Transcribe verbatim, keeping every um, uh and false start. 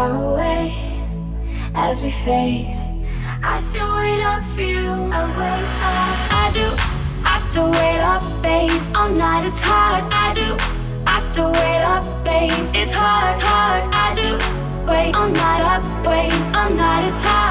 far away as we fade. I still wait up for you. I wait up. I do. I still wait up, babe. All night it's hard. I do. I still wait up, babe. It's hard, hard. I do. Wait all night up, wait all night it's hard.